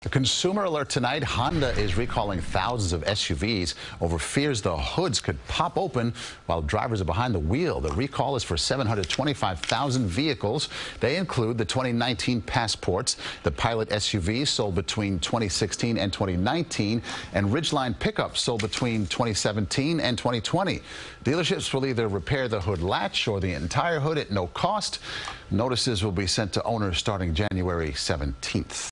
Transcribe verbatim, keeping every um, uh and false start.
A consumer alert tonight. Honda is recalling thousands of S U Vs over fears the hoods could pop open while drivers are behind the wheel. The recall is for seven hundred twenty-five thousand vehicles. They include the twenty nineteen Passports, the Pilot S U Vs sold between twenty sixteen and twenty nineteen, and Ridgeline pickups sold between twenty seventeen and twenty twenty. Dealerships will either repair the hood latch or the entire hood at no cost. Notices will be sent to owners starting January seventeenth.